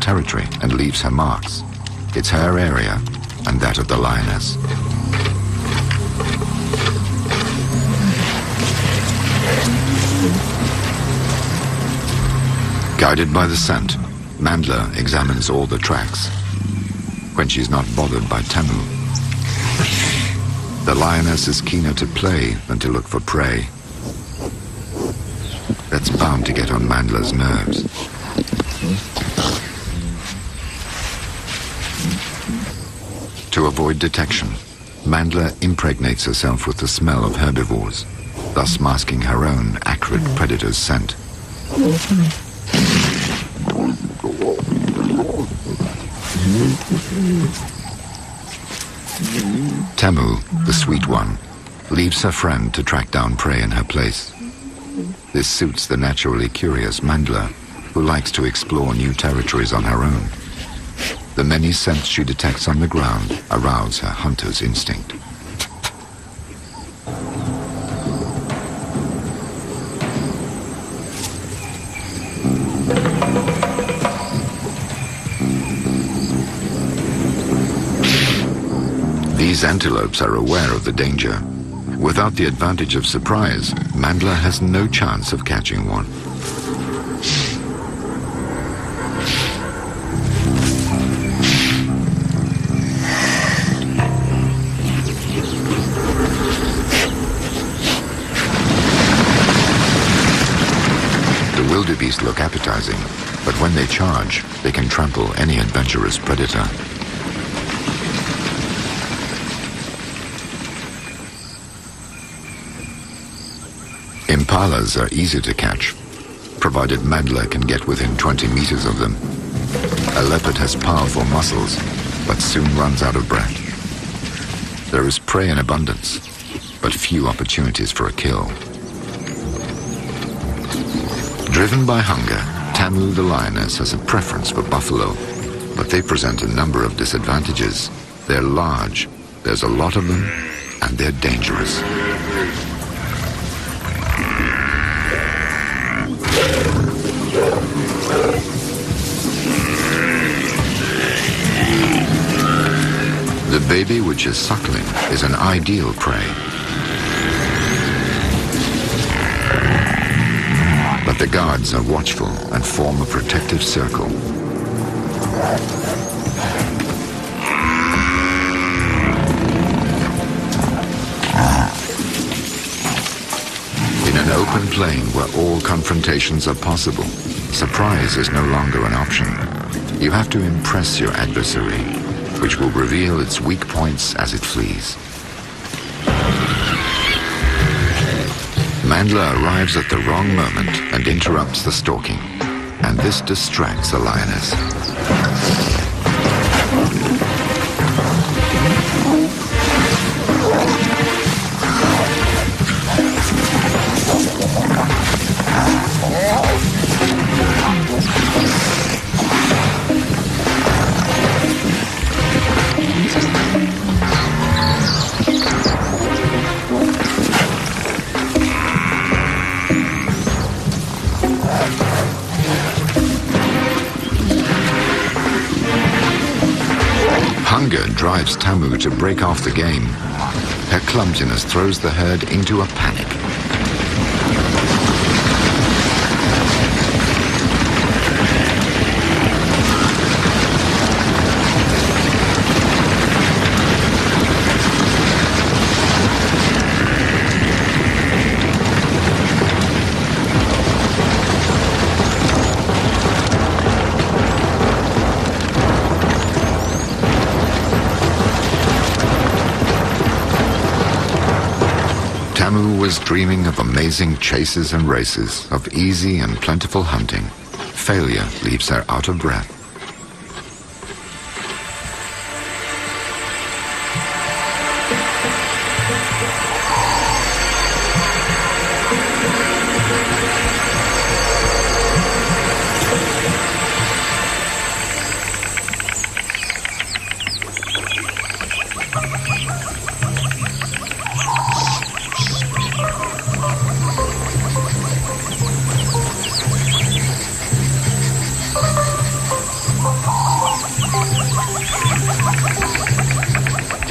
territory and leaves her marks. It's her area and that of the lioness. Guided by the scent, Mandler examines all the tracks. When she's not bothered by Tamu, the lioness is keener to play than to look for prey. That's bound to get on Mandler's nerves. To avoid detection, Mandler impregnates herself with the smell of herbivores, thus masking her own acrid predator's scent. Tamu, the sweet one, leaves her friend to track down prey in her place. This suits the naturally curious Mandler, who likes to explore new territories on her own. The many scents she detects on the ground arouse her hunter's instinct. These antelopes are aware of the danger. Without the advantage of surprise, Mandler has no chance of catching one. The wildebeest look appetizing, but when they charge, they can trample any adventurous predator. Impalas are easy to catch, provided Mandler can get within 20 meters of them. A leopard has powerful muscles, but soon runs out of breath. There is prey in abundance, but few opportunities for a kill. Driven by hunger, Tamu the lioness has a preference for buffalo, but they present a number of disadvantages. They're large, there's a lot of them, and they're dangerous. The baby, which is suckling, is an ideal prey. But the guards are watchful and form a protective circle. In an open plain where all confrontations are possible, surprise is no longer an option. You have to impress your adversary, which will reveal its weak points as it flees. Mandler arrives at the wrong moment and interrupts the stalking, and this distracts the lioness. Hunger drives Tamu to break off the game. Her clumsiness throws the herd into a panic. Tamu was dreaming of amazing chases and races, of easy and plentiful hunting. Failure leaves her out of breath.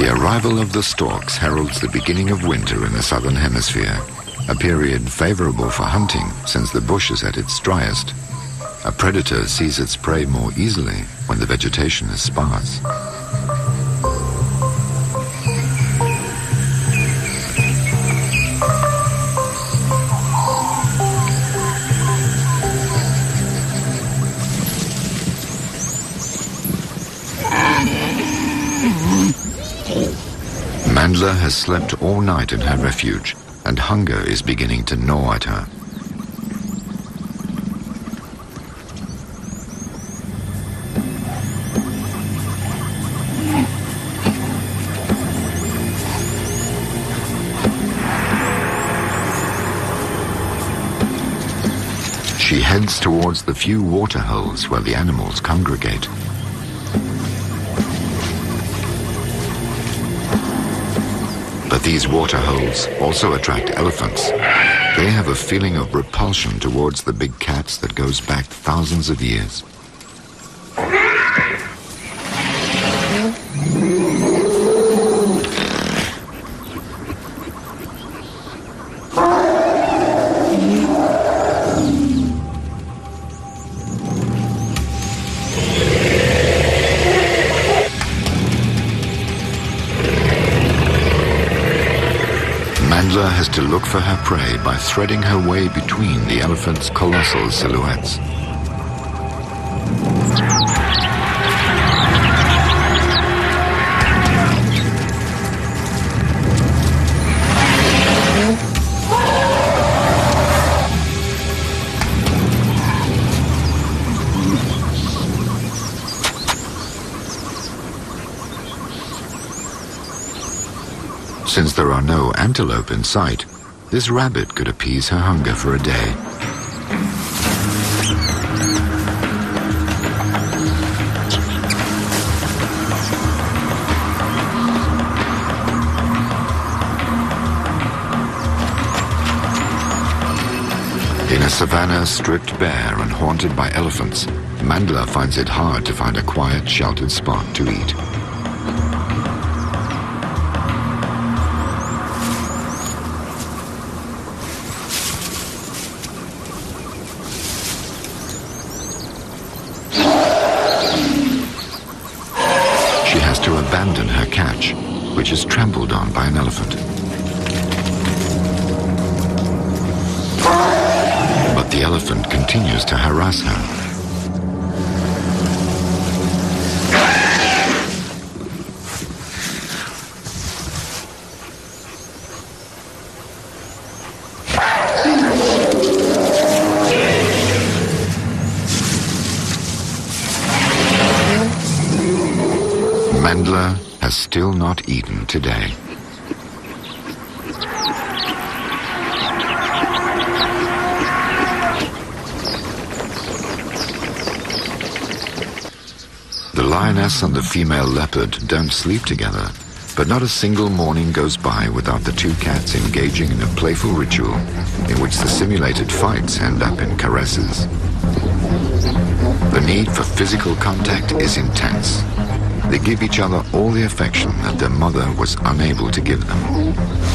The arrival of the storks heralds the beginning of winter in the southern hemisphere, a period favorable for hunting since the bush is at its driest. A predator sees its prey more easily when the vegetation is sparse. Mandla has slept all night in her refuge, and hunger is beginning to gnaw at her. She heads towards the few water holes where the animals congregate. But these water holes also attract elephants. They have a feeling of repulsion towards the big cats that goes back thousands of years. Mandla has to look for her prey by threading her way between the elephant's colossal silhouettes. Since there are no antelope in sight, this rabbit could appease her hunger for a day. In a savanna stripped bare and haunted by elephants, Mandla finds it hard to find a quiet, sheltered spot to eat. To abandon her catch, which is trampled on by an elephant. But the elephant continues to harass her. Mandla has still not eaten today. The lioness and the female leopard don't sleep together, but not a single morning goes by without the two cats engaging in a playful ritual in which the simulated fights end up in caresses. The need for physical contact is intense. They give each other all the affection that their mother was unable to give them.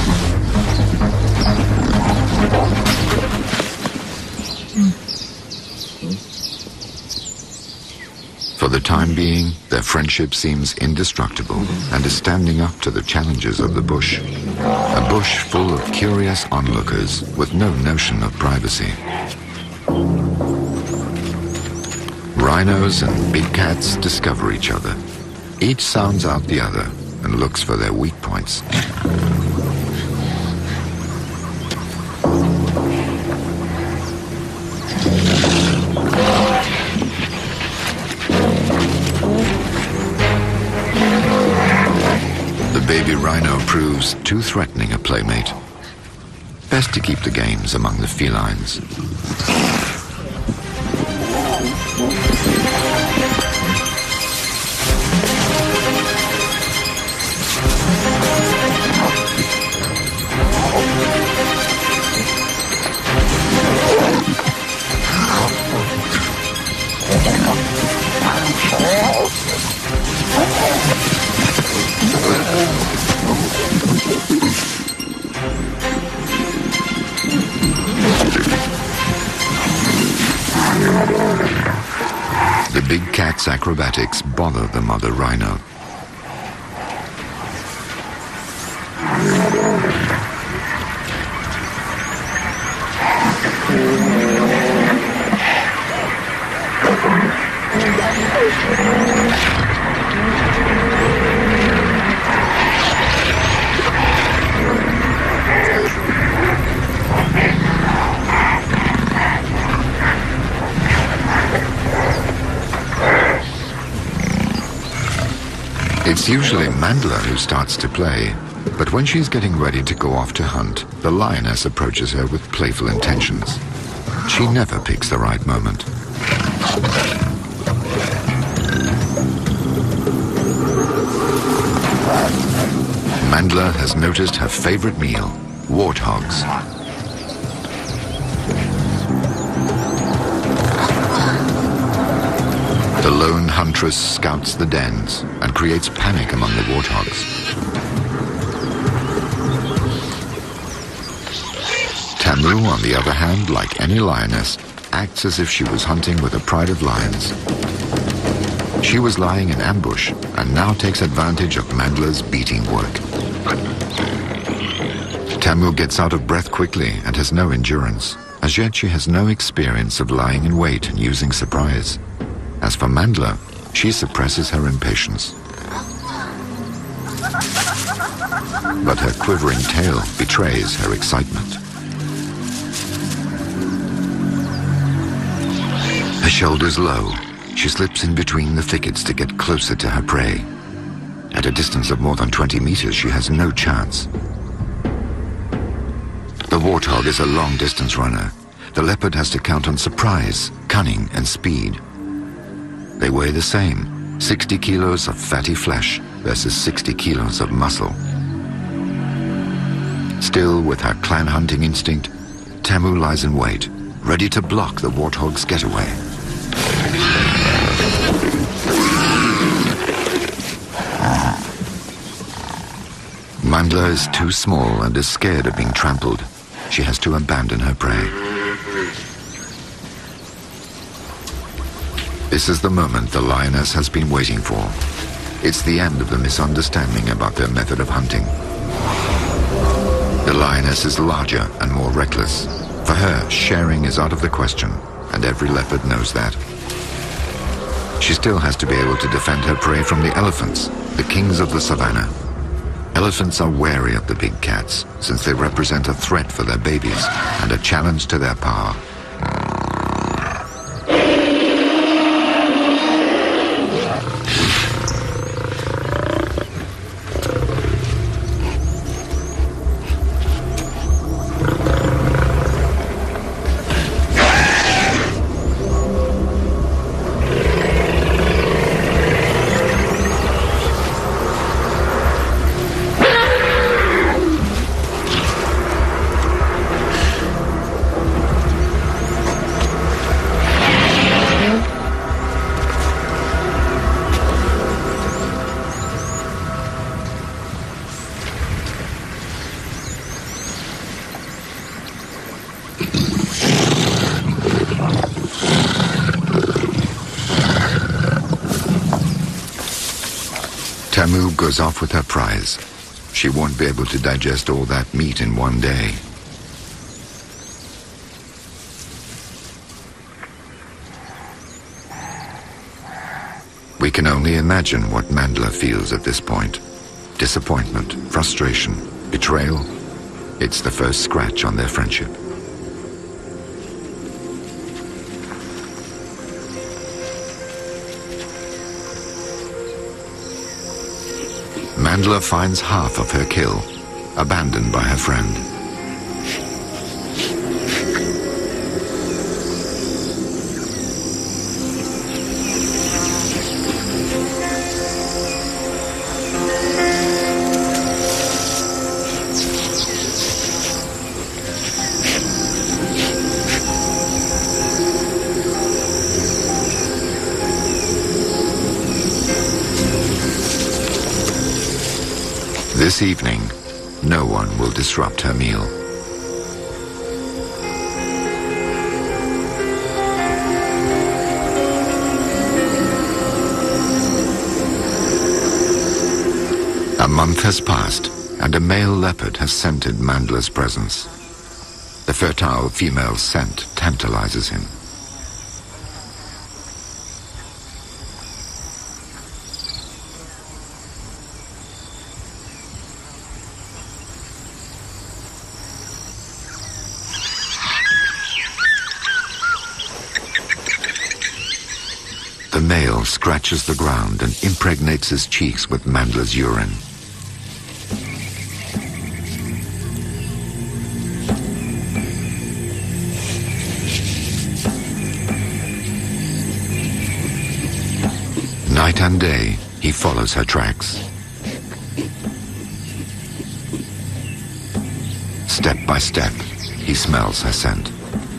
For the time being, their friendship seems indestructible and is standing up to the challenges of the bush. A bush full of curious onlookers with no notion of privacy. Rhinos and big cats discover each other. Each sounds out the other and looks for their weak points. The baby rhino proves too threatening a playmate. Best to keep the games among the felines. big cat's acrobatics bother the mother rhino. It's usually Mandler who starts to play, but when she's getting ready to go off to hunt, the lioness approaches her with playful intentions. She never picks the right moment. Mandler has noticed her favorite meal, warthogs. The lone huntress scouts the dens and creates panic among the warthogs. Tamu, on the other hand, like any lioness, acts as if she was hunting with a pride of lions. She was lying in ambush and now takes advantage of Mandler's beating work. Tamu gets out of breath quickly and has no endurance. As yet, she has no experience of lying in wait and using surprise. As for Mandler, she suppresses her impatience. But her quivering tail betrays her excitement. Her shoulders low, she slips in between the thickets to get closer to her prey. At a distance of more than 20 meters, she has no chance. The warthog is a long-distance runner. The leopard has to count on surprise, cunning, and speed. They weigh the same, 60 kilos of fatty flesh versus 60 kilos of muscle. Still, with her clan hunting instinct, Tamu lies in wait, ready to block the warthog's getaway. Mandler is too small and is scared of being trampled. She has to abandon her prey. This is the moment the lioness has been waiting for. It's the end of the misunderstanding about their method of hunting. The lioness is larger and more reckless. For her, sharing is out of the question, and every leopard knows that. She still has to be able to defend her prey from the elephants, the kings of the savannah. Elephants are wary of the big cats, since they represent a threat for their babies and a challenge to their power. Tamu goes off with her prize. She won't be able to digest all that meat in one day. We can only imagine what Mandler feels at this point. Disappointment, frustration, betrayal. It's the first scratch on their friendship. Mandler finds half of her kill, abandoned by her friend. This evening, no one will disrupt her meal. month has passed, and a male leopard has scented Mandler's presence. The fertile female's scent tantalizes him. The male scratches the ground and impregnates his cheeks with Mandler's urine. Night and day, he follows her tracks. Step by step, he smells her scent.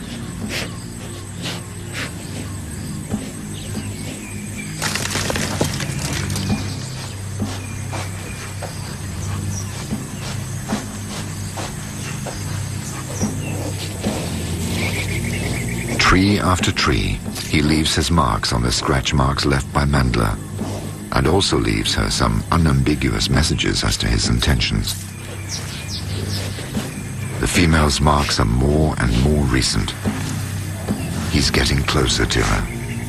Tree after tree, he leaves his marks on the scratch marks left by Mandler, and also leaves her some unambiguous messages as to his intentions. The female's marks are more and more recent. He's getting closer to her.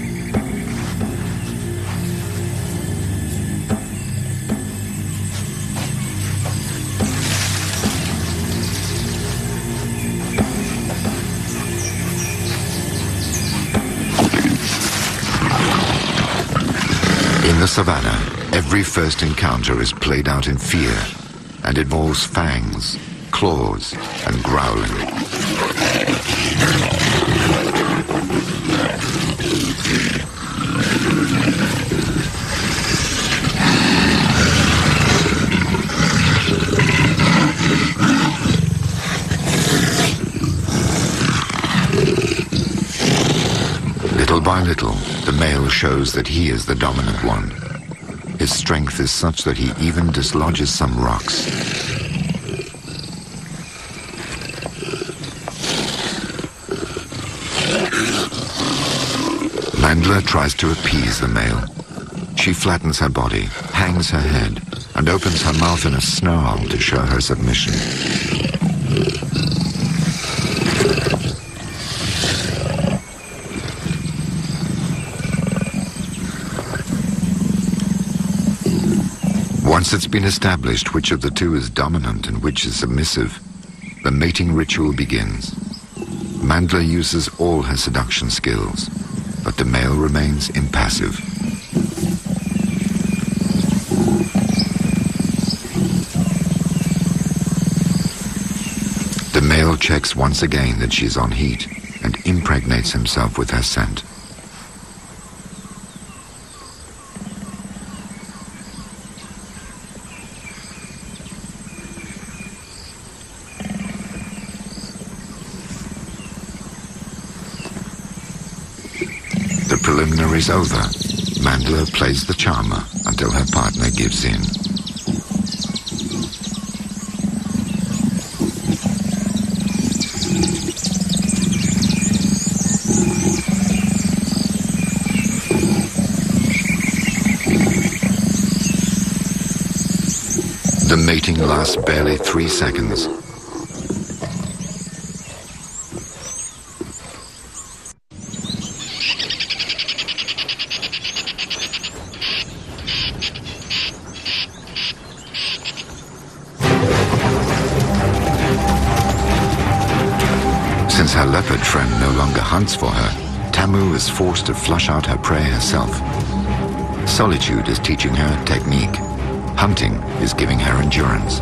In the savannah, every first encounter is played out in fear and involves fangs, claws, and growling. Little by little, the male shows that he is the dominant one. His strength is such that he even dislodges some rocks. Mandler tries to appease the male. She flattens her body, hangs her head, and opens her mouth in a snarl to show her submission. Once it's been established which of the two is dominant and which is submissive, the mating ritual begins. Mandler uses all her seduction skills, but the male remains impassive. The male checks once again that she's on heat and impregnates himself with her scent. The preliminaries over, Mandler plays the charmer until her partner gives in. The mating lasts barely 3 seconds. Since her leopard friend no longer hunts for her, Tamu is forced to flush out her prey herself. Solitude is teaching her technique. Hunting is giving her endurance.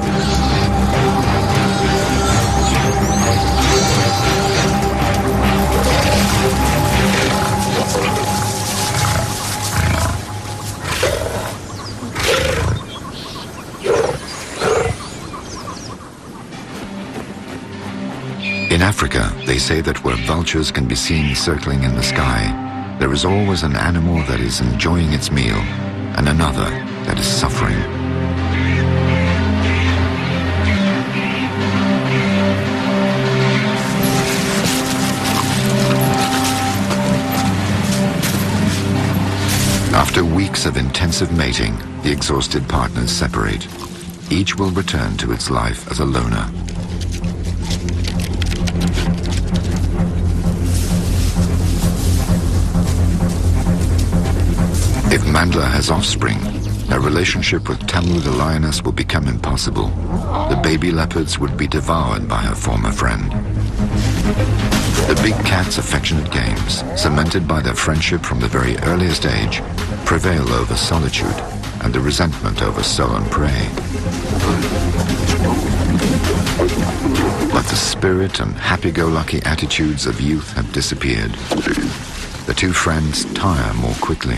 In Africa, they say that where vultures can be seen circling in the sky, there is always an animal that is enjoying its meal and another that is suffering. After weeks of intensive mating, the exhausted partners separate. Each will return to its life as a loner. If Mandla has offspring, her relationship with Tamu the lioness will become impossible. The baby leopards would be devoured by her former friend. The big cat's affectionate games, cemented by their friendship from the very earliest age, prevail over solitude and the resentment over stolen prey. But the spirit and happy-go-lucky attitudes of youth have disappeared. The two friends tire more quickly.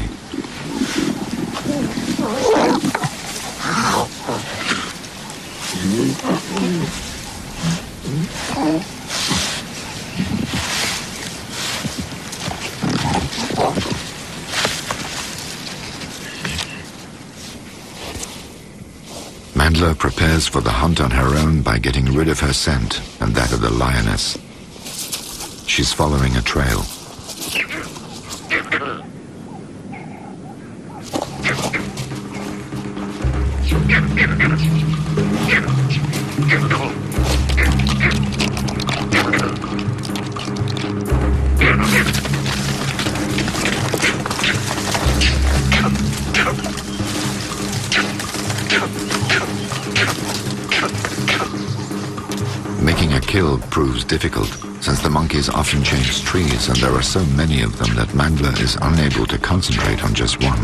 Mandla prepares for the hunt on her own by getting rid of her scent and that of the lioness. She's following a trail. Making a kill proves difficult, since the monkeys often change trees and there are so many of them that Mandla is unable to concentrate on just one.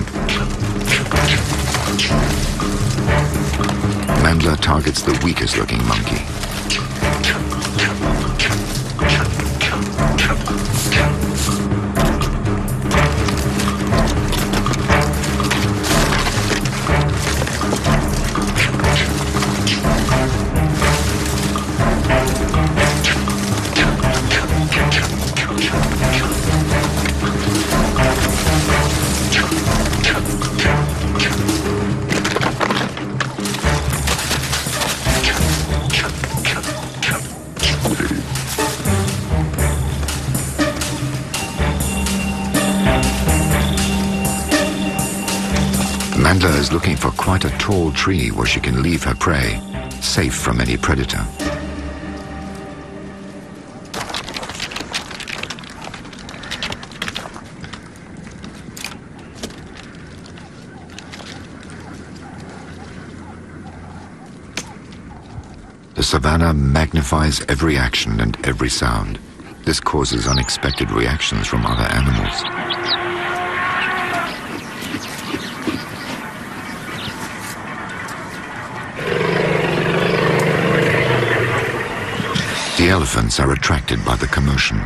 Mandla targets the weakest looking monkey. Mandla is looking for quite a tall tree where she can leave her prey, safe from any predator. The savannah magnifies every action and every sound. This causes unexpected reactions from other animals. The elephants are attracted by the commotion.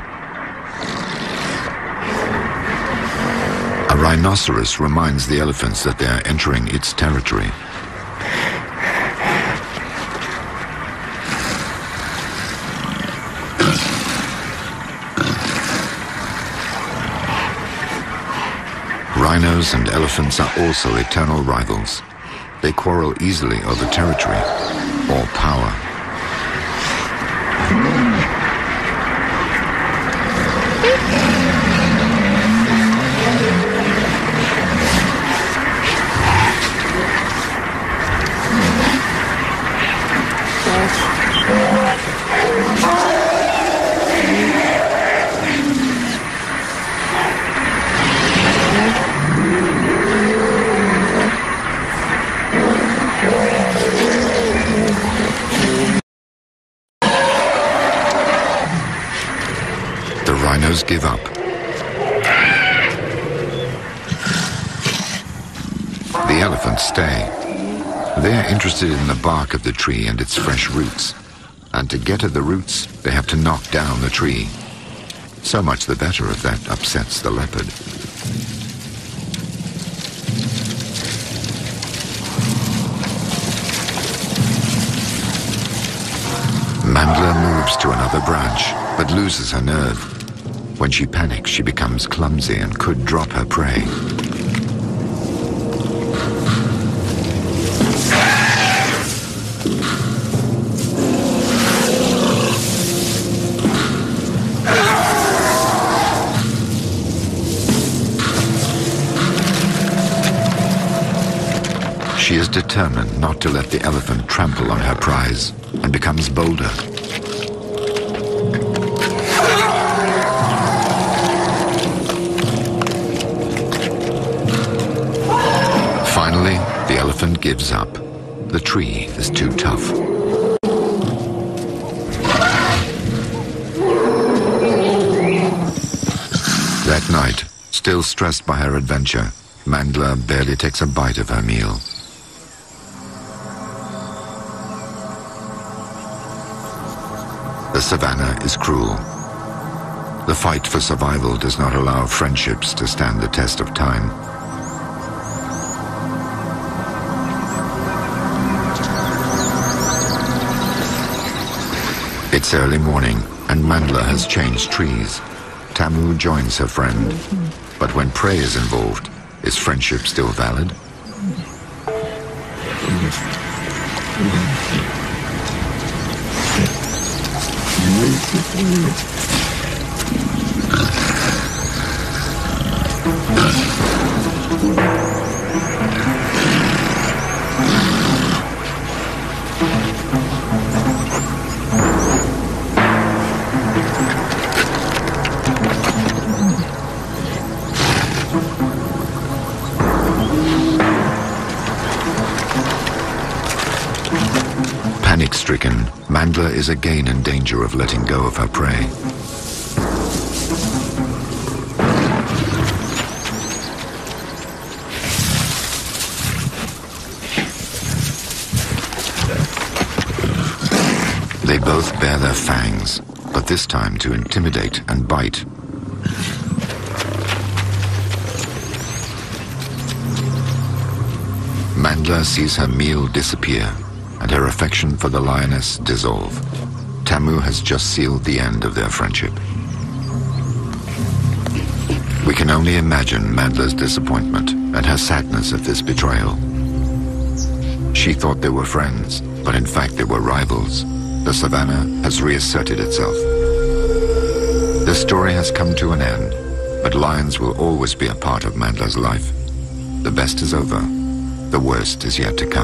A rhinoceros reminds the elephants that they are entering its territory. Rhinos and elephants are also eternal rivals. They quarrel easily over territory or power. Rhinos give up. The elephants stay. They're interested in the bark of the tree and its fresh roots. And to get at the roots, they have to knock down the tree. So much the better if that upsets the leopard. Mandla moves to another branch, but loses her nerve. When she panics, she becomes clumsy and could drop her prey. She is determined not to let the elephant trample on her prize and becomes bolder. Finally, the elephant gives up. The tree is too tough. That night, still stressed by her adventure, Mandla barely takes a bite of her meal. The savannah is cruel. The fight for survival does not allow friendships to stand the test of time. It's early morning, and Mandla has changed trees. Tamu joins her friend, but when prey is involved, is friendship still valid? Panic-stricken, Mandla is again in danger of letting go of her prey. They both bare their fangs, but this time to intimidate and bite. Mandla sees her meal disappear and her affection for the lioness dissolve. Tamu has just sealed the end of their friendship. We can only imagine Mandla's disappointment and her sadness at this betrayal. She thought they were friends, but in fact they were rivals. The savannah has reasserted itself. The story has come to an end, but lions will always be a part of Mandla's life. The best is over. The worst is yet to come.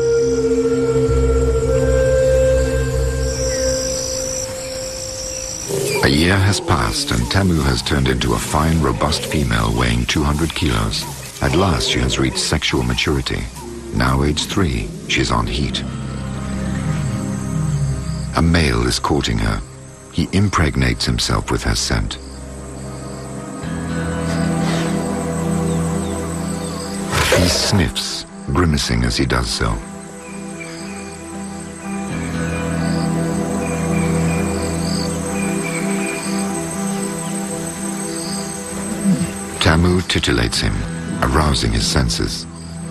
A year has passed and Tamu has turned into a fine, robust female weighing 200 kilos. At last she has reached sexual maturity. Now age 3, she's on heat. A male is courting her. He impregnates himself with her scent. He sniffs, grimacing as he does so. Tamu titillates him, arousing his senses.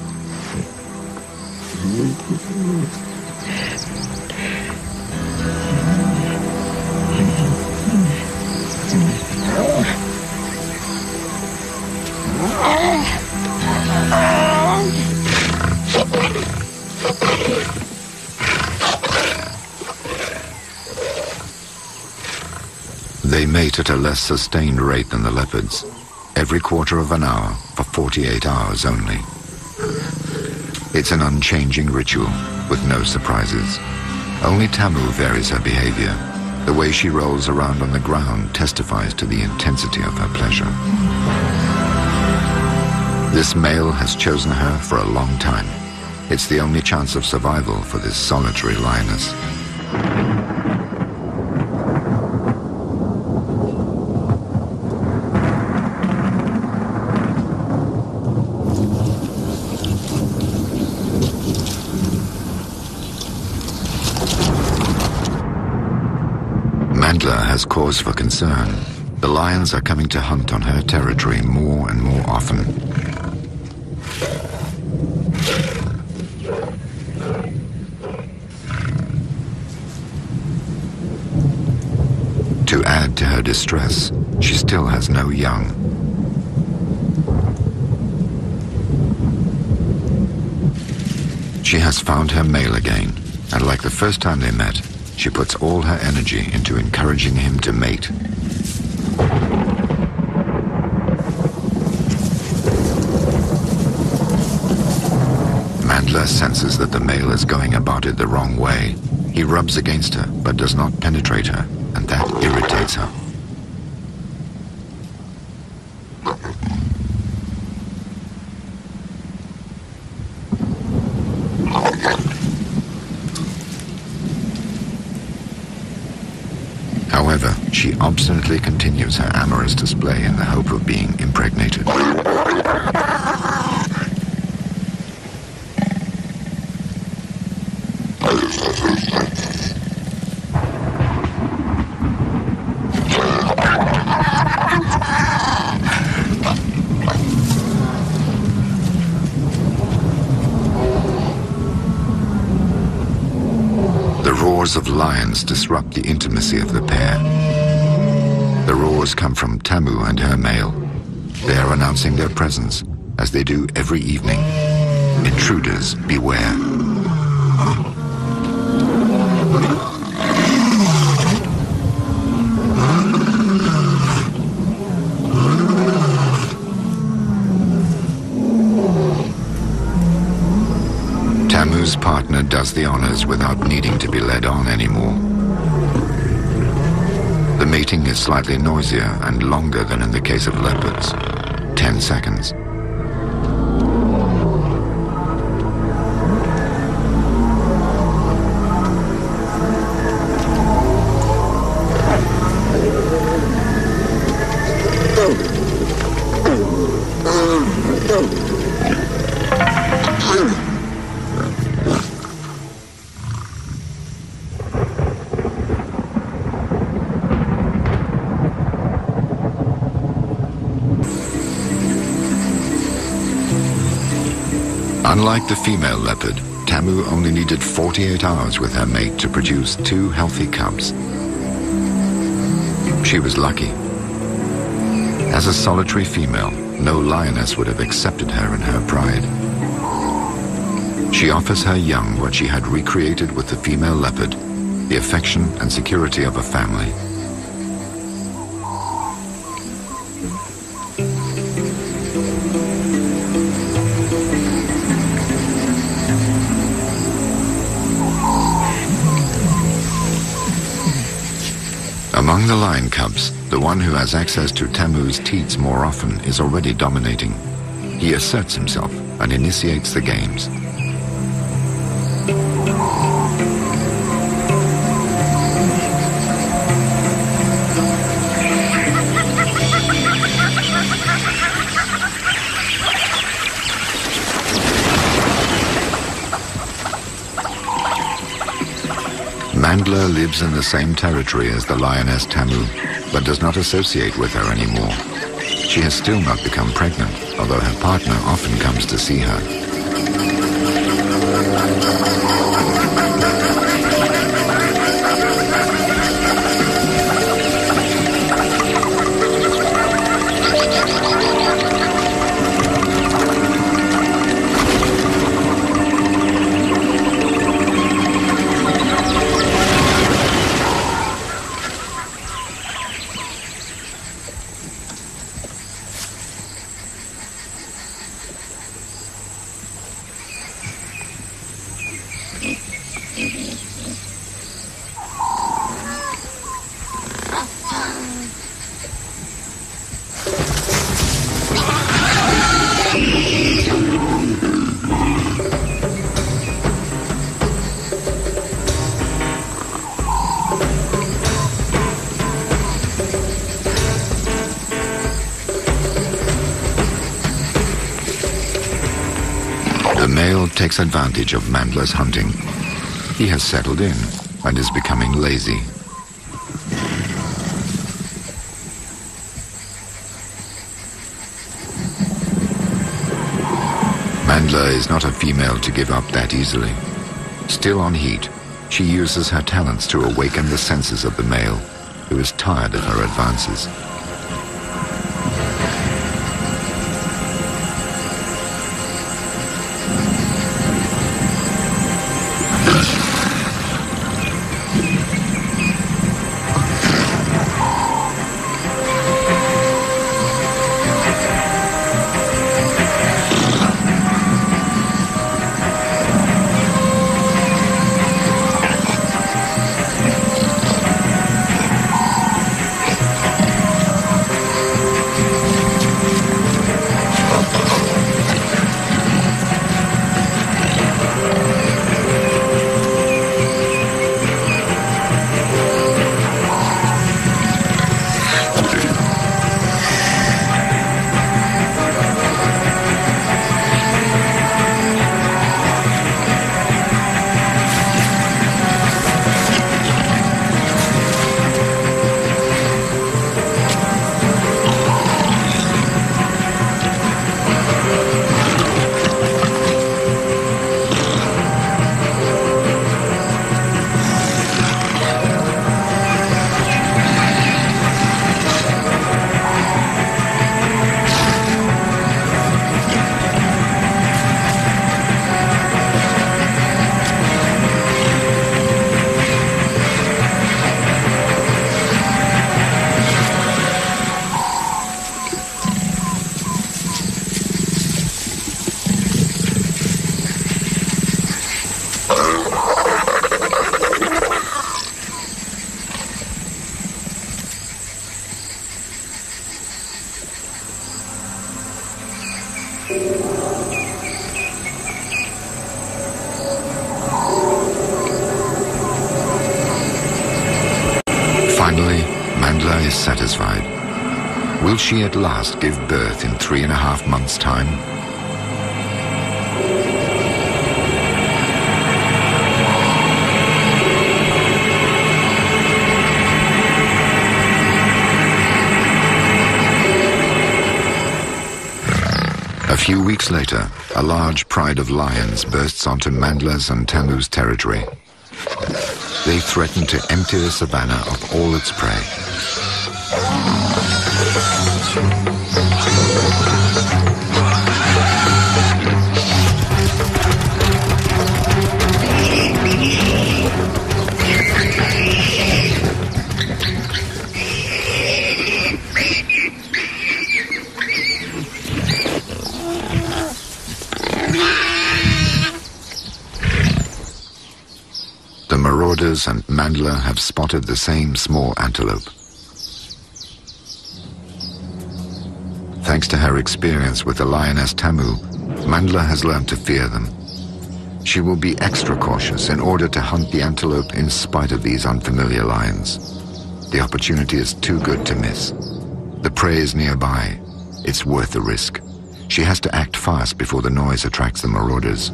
They mate at a less sustained rate than the leopards, every quarter of an hour for 48 hours only. It's an unchanging ritual with no surprises. Only Tamu varies her behavior. The way she rolls around on the ground testifies to the intensity of her pleasure. This male has chosen her for a long time. It's the only chance of survival for this solitary lioness. Mandla has cause for concern. The lions are coming to hunt on her territory more and more often. To add to her distress, she still has no young. She has found her male again, and like the first time they met, she puts all her energy into encouraging him to mate. Mandler senses that the male is going about it the wrong way. He rubs against her, but does not penetrate her, and that irritates her. However, she obstinately continues her amorous display in the hope of being impregnated. The roars of lions disrupt the intimacy of the pair. The roars come from Tamu and her male. They are announcing their presence, as they do every evening. Intruders, beware. Tamu's partner does the honors without needing to be led on anymore. The mating is slightly noisier and longer than in the case of leopards, 10 seconds. Unlike the female leopard, Tamu only needed 48 hours with her mate to produce 2 healthy cubs. She was lucky. As a solitary female, no lioness would have accepted her in her pride. She offers her young what she had recreated with the female leopard, the affection and security of a family. Among the lion cubs, the one who has access to Tamu's teats more often is already dominating. He asserts himself and initiates the games. Mandler lives in the same territory as the lioness Tamu, but does not associate with her anymore. She has still not become pregnant, although her partner often comes to see her. The male takes advantage of Mandler's hunting. He has settled in and is becoming lazy. Mandler is not a female to give up that easily. Still on heat, she uses her talents to awaken the senses of the male, who is tired of her advances. dissatisfied. Will she at last give birth in 3.5 months' time? A few weeks later, a large pride of lions bursts onto Mandla's and Tamu's territory. They threaten to empty the savannah of all its prey. The marauders and Mandla have spotted the same small antelope. Thanks to her experience with the lioness Tamu, Mandla has learned to fear them. She will be extra cautious in order to hunt the antelope in spite of these unfamiliar lions. The opportunity is too good to miss. The prey is nearby. It's worth the risk. She has to act fast before the noise attracts the marauders.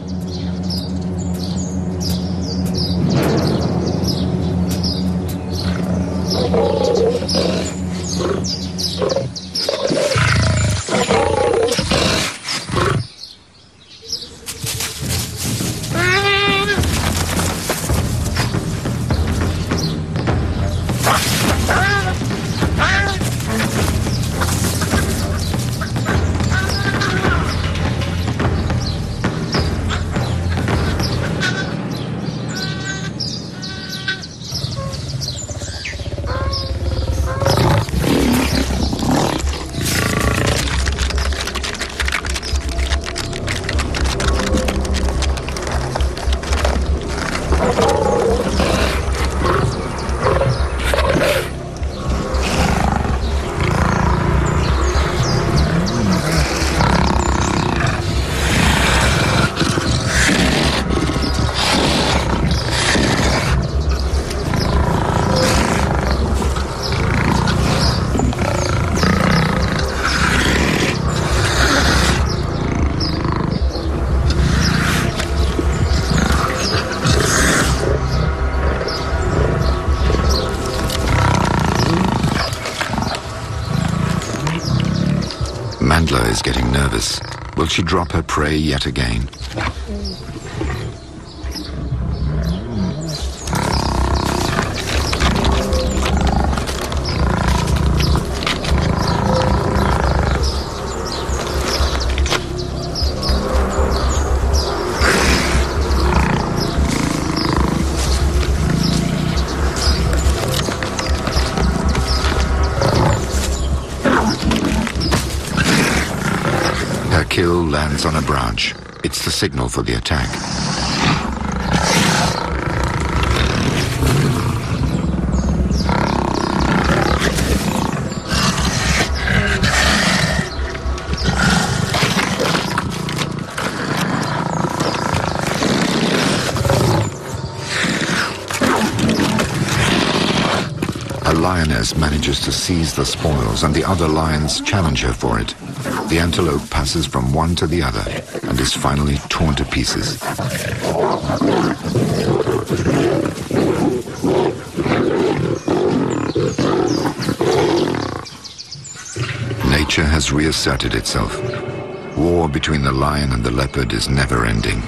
Mandla is getting nervous. Will she drop her prey yet again? Kill lands on a branch. It's the signal for the attack. A lioness manages to seize the spoils and the other lions challenge her for it. The antelope passes from one to the other and is finally torn to pieces. Nature has reasserted itself. War between the lion and the leopard is never ending.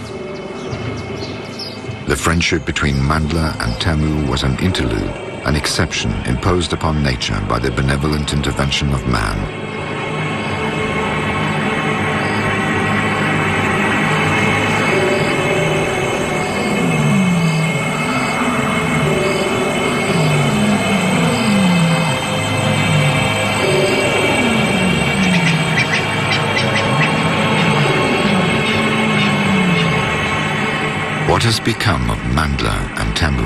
The friendship between Mandla and Tamu was an interlude, an exception imposed upon nature by the benevolent intervention of man. What has become of Mandla and Tamu?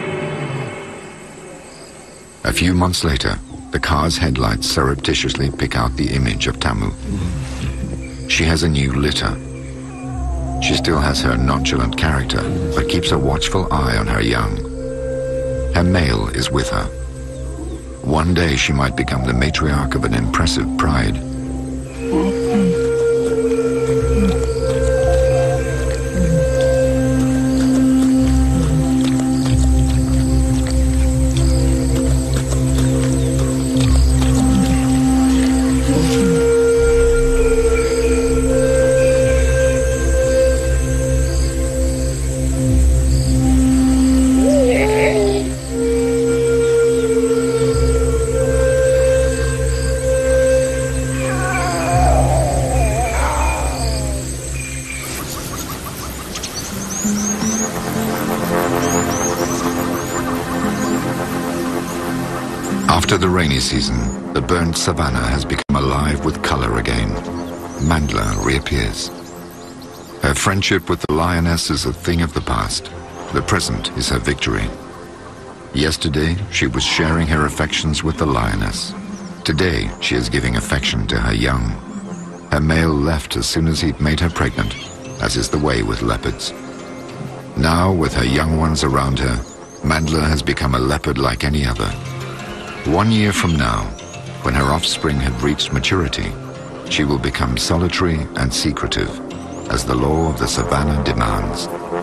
A few months later, the car's headlights surreptitiously pick out the image of Tamu. She has a new litter. She still has her nonchalant character, but keeps a watchful eye on her young. Her male is with her. One day she might become the matriarch of an impressive pride. After the rainy season, the burnt savanna has become alive with color again. Mandla reappears. Her friendship with the lioness is a thing of the past. The present is her victory. Yesterday, she was sharing her affections with the lioness. Today, she is giving affection to her young. Her male left as soon as he'd made her pregnant, as is the way with leopards. Now, with her young ones around her, Mandla has become a leopard like any other. 1 year from now, when her offspring have reached maturity, she will become solitary and secretive, as the law of the savannah demands.